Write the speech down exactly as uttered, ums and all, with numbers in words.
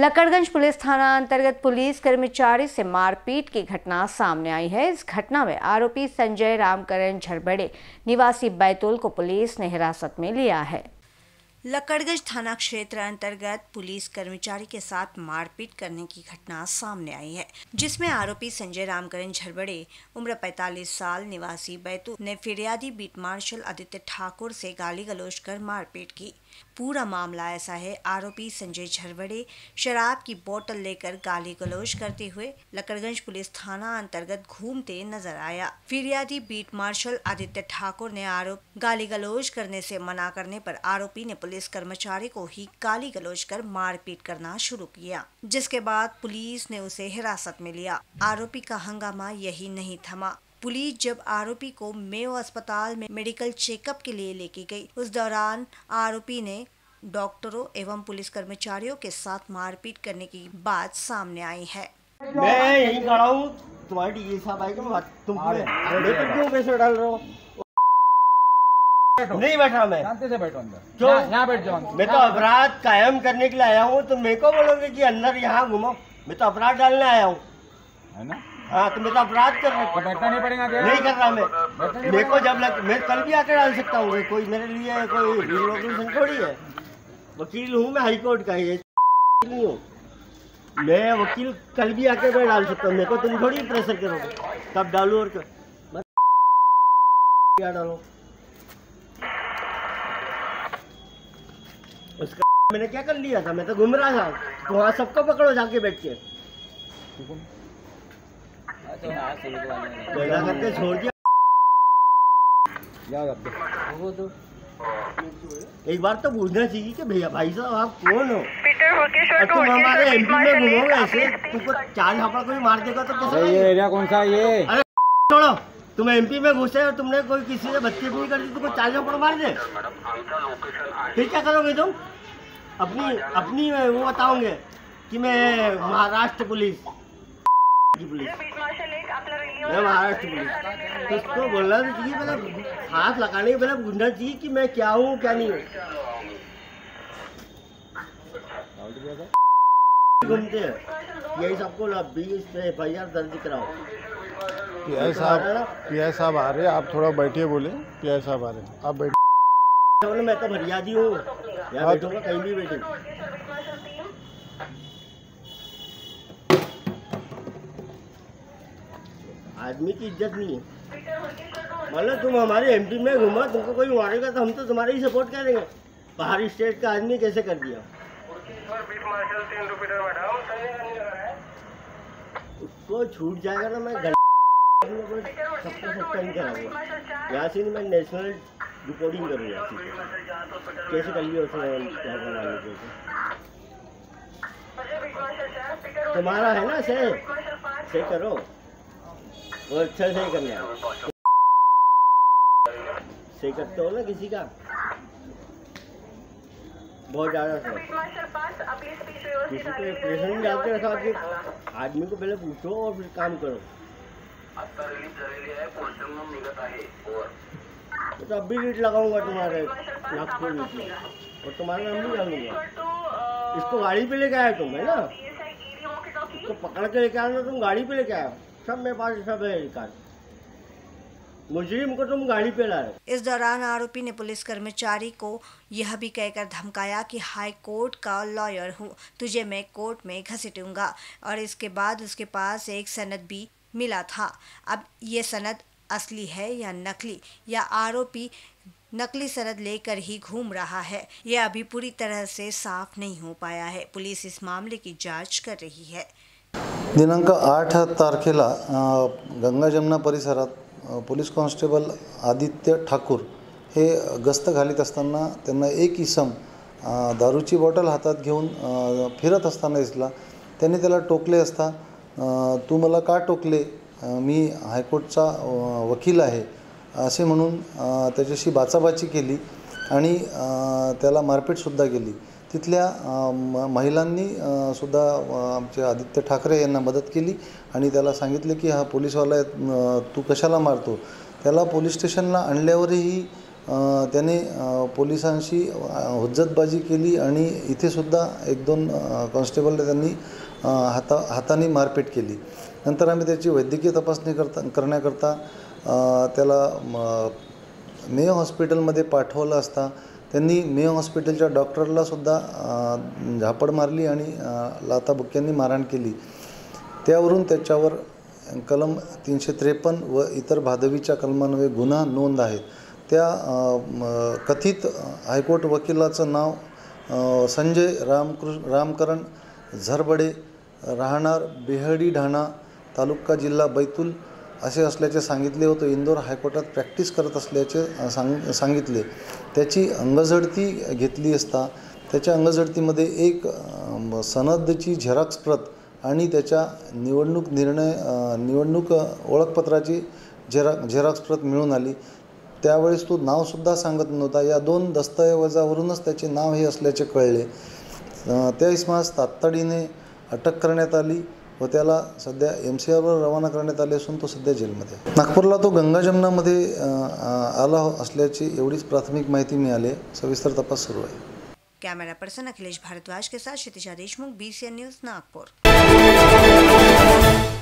Lakadganj police थाना अंतर्गत police कर्मचारी से मारपीट की घटना सामने आई है। इस घटना में आरोपी संजय रामकरण झरबड़े निवासी बैतूल को पुलिस ने हिरासत में लिया है। लकड़गंज थाना क्षेत्र अंतर्गत पुलिस कर्मचारी के साथ मारपीट करने की घटना सामने आई है, जिसमें आरोपी संजय रामकरण झरबड़े उम्र पैंतालीस साल निवासी बैतूल ने फिरियादी बीट मार्शल आदित्य ठाकुर से गाली गलौज कर मारपीट की। पूरा मामला ऐसा है, आरोपी संजय झरबड़े शराब की बोतल लेकर गाली गलौज करते हुए लकड़गंज पुलिस थाना अंतर्गत घूमते नजर आया। फिरियादी बीट मार्शल आदित्य ठाकुर ने आरोप गाली गलौज करने से मना करने पर आरोपी ने पुलिस कर्मचारी को ही गाली गलौज कर मारपीट करना शुरू किया, जिसके बाद पुलिस ने उसे हिरासत में लिया। आरोपी का हंगामा यही नहीं थमा। पुलिस जब आरोपी को मेयो अस्पताल में मेडिकल चेकअप के लिए लेके गई, उस दौरान आरोपी ने डॉक्टरों एवं पुलिस कर्मचारियों के साथ मारपीट करने की बात सामने आई है। मैं यहीं खड़ा हूँ, तुम्हारी डीजी साहब आएगी, तुम क्यों पैसे डाल रहे हो? नहीं बैठा मैं, शांति से बैठो अंदर। क्यों? यहाँ बैठ जाओ। मैं तो अपराध कायम करने के लिए आया हूँ, तुम मेरे को बोलोगे कि अंदर यहाँ घूमो? मैं तो अपराध डालने आया हूँ, है ना? हाँ, तो मैं तो अपराध कर रहा हूँ। बैठना नहीं पड़ेगा क्या? नहीं कर रहा मैं। मेरे को जब लग, मैं कल भी आकर डाल सकता हूँ। कोई मेरे लिए कोई रिलोकेशन थोड़ी है। वकील हूँ मैं हाई कोर्ट का, ये नहीं हूँ मैं वकील। कल भी आके मैं डाल सकता हूँ, मेरे को तुम थोड़ी प्रेशर करोगे कब डालू और कर क्या डालो। उसका मैंने क्या कर लिया था? मैं तो घूम रहा था, तो वहाँ सबको पकड़ो जाके बैठ के। बेटा करके छोड़ दिया। वो तो एक बार तो पूछना चाहिए कि भैया भाई साहब आप कौन हो और तुम हमारे एमपी में घूमोगे ऐसे? तुमको चार झापड़ कोई मार देगा तो कैसे? ये एरिया कौन सा ये? अरे छोड़ो, तुम एमपी में घुसे और तुमने कोई किसी से बदतमीजी कर दी, तुमको चार झापड़ मार दे, फिर क्या करोगे तुम? अपनी अपनी वो बताओगे कि मैं महाराष्ट्र पुलिस की पुलिस, मैं महाराष्ट्र पुलिस। तो उसको बोलना तो चाहिए, मतलब हाथ लगाने के पहले पूछना चाहिए कि मैं क्या हूँ क्या नहीं हूँ। घूमते हैं यही सबको बीस पे एफ आई आर दर्ज कराओ। पी आई साहब पी आई साहब आ रहे हैं, आप थोड़ा बैठिए। बोले पी आई साहब आ रहे हैं, आप बैठिए। मैं तो फरियादी हूँ, यहाँ बैठूंगा कहीं भी बैठे। आदमी की इज्जत नहीं है। मतलब तुम हमारे एमपी में घूमा, तुमको कोई मारेगा तो हम तो तुम्हारे ही सपोर्ट करेंगे। बाहरी स्टेट का आदमी कैसे कर दिया? उसको छूट जाएगा ना, मैं सबको सस्पेंड कराऊंगा यहाँ से। मैं नेशनल रिपोर्टिंग करूँगा कैसे कर लिया उसने। तुम्हारा है ना से से करो, वो अच्छा सही करना है। सही करते हो ना किसी का बहुत ज़्यादा सर, किसी को प्रेशर में डालते रखा कि आदमी को पहले पूछो और फिर काम करो। तो अब भी रीट लगाऊंगा तुम्हारे नागपुर में और तुम्हारा नाम नहीं डालूंगा। इसको गाड़ी पे लेके आए तुम, है ना? इसको पकड़ के लेके आना, तुम गाड़ी पे लेके आए। सब मेरे पास सब है रिकॉर्ड। मुजरिम को तुम गाड़ी पे लाए। इस दौरान आरोपी ने पुलिस कर्मचारी को यह भी कहकर धमकाया कि हाई कोर्ट का लॉयर हूँ, तुझे मैं कोर्ट में घसीटूंगा। और इसके बाद उसके पास एक सनद भी मिला था। अब ये सनद असली है या नकली, या आरोपी नकली सनद लेकर ही घूम रहा है, यह अभी पूरी तरह से साफ नहीं हो पाया है। पुलिस इस मामले की जांच कर रही है। दिनांक आठ तारखेला गंगा जमुना परिसरात पोलीस कॉन्स्टेबल आदित्य ठाकूर हे गस्त घालीत असताना त्यांना एक इसम दारूची बॉटल हातात घेऊन फिरत असताना दिसला। त्यांनी त्याला टोकले असता, तू मला का टोकले, मी हायकोर्टचा वकील आहे असे म्हणून त्याच्याशी बाचाबाची केली आणि त्याला मारपीटसुद्धा केली। तिथल्या महिलांनी सुद्धा आमचे आदित्य ठाकरे यांना मदत केली आणि त्याला सांगितले की हा पोलीसवाला तू कशाला मारतो। त्याला पोलीस स्टेशनला आणल्यावरही अ, त्याने अ, पोलिसांशी अ, हुज्जतबाजी केली आणि इथेसुद्धा एक दोन अ, कॉन्स्टेबलला त्यांनी अ, हाता हाताने मारपीट केली. नंतर आम्ही त्याची वैद्यकीय तपासणी करता करण्याकरता अ, त्याला म मेयो हॉस्पिटलमध्ये पाठवलं असता त्यांनी मेयो हॉस्पिटलच्या डॉक्टरलासुद्धा अ, झापड मारली आणि अ, लाथाबुक्क्यांनी मारहाण केली. त्यावरून त्याच्यावर कलम तीनशे त्रेपन्न व इतर भादवीच्या कलमान्वये गुन्हा नोंद आहेत. त्या अ, म, कथित हायकोर्ट वकिलाचं नाव अ, संजय रामकृष्ण रामकरण झरबडे, राहणार बेहडी ढाणा, तालुका जिल्हा बैतूल असे असल्याचे सांगितले होते. इंदोर हायकोर्टात प्रॅक्टिस करत असल्याचे सांग सांगितले. त्याची अंगझडती घेतली असता त्याच्या अंगझडतीमध्ये एक अ, सनदची झेरॉक्स प्रत आणि त्याच्या निवडणूक निर्णय अ, निवडणूक ओळखपत्राची झेरा झेरॉक्स प्रत मिळून आली. त्यावेळेस तो नावसुद्धा सांगत नव्हता. या दोन दस्तऐवजावरूनच त्याचे नाव हे असल्याचे कळले. अ, त्या इसमास तातडीने अटक करण्यात आली व त्याला सध्या एम सी आरवर रवाना करण्यात आले असून तो सध्या जेलमध्ये आहे. नागपूरला तो गंगा जमनामध्ये अ, आला असल्याची एवढीच प्राथमिक माहिती मिळाली. सविस्तर तपास सुरू आहे. कैमरा पर्सन अखिलेश भारद्वाज के साथ Kshitija Deshmukh, B C N news, Nagpur.